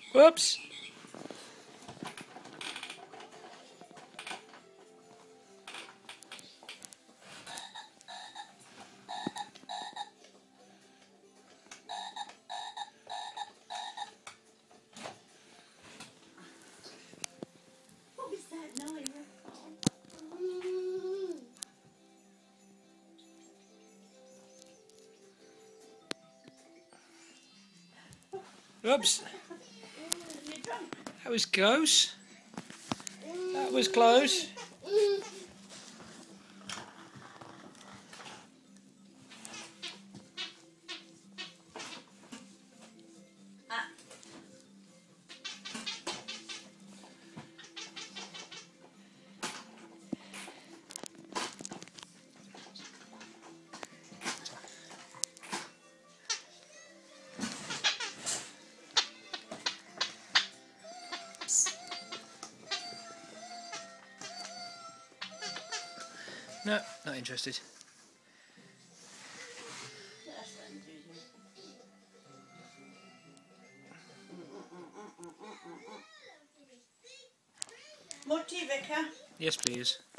Whoops. What was that noise? Oops. You're drunk. That was close. That was close. No, not interested. More tea, Vicar? Yes, please.